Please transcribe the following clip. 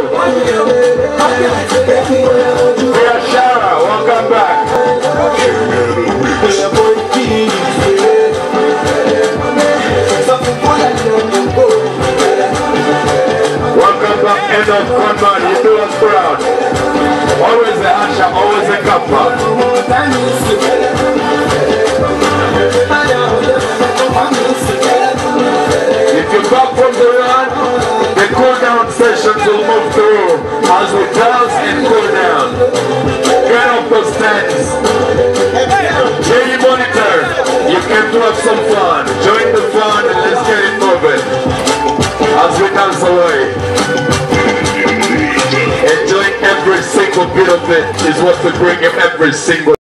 Yeah, Shara, welcome back. Welcome back, end of Conman, you do us proud. Always the Asha, always the Kappa. If you're back from the run, the cool down sessions will move through as we dance and cool down. Get off those stands. Daily monitor, you came to have some fun. Join the fun and let's get it moving. As we dance away. Enjoying every single bit of it is what we bring him every single